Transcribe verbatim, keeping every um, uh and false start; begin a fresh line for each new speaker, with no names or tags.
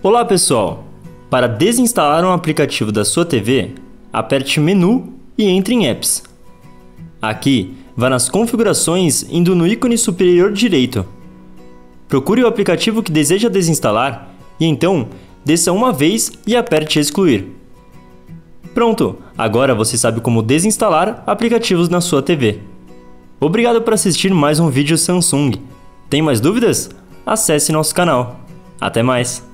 Olá pessoal! Para desinstalar um aplicativo da sua T V, aperte Menu e entre em Apps. Aqui, vá nas configurações indo no ícone superior direito. Procure o aplicativo que deseja desinstalar e então desça uma vez e aperte Excluir. Pronto! Agora você sabe como desinstalar aplicativos na sua T V. Obrigado por assistir mais um vídeo Samsung. Tem mais dúvidas? Acesse nosso canal. Até mais!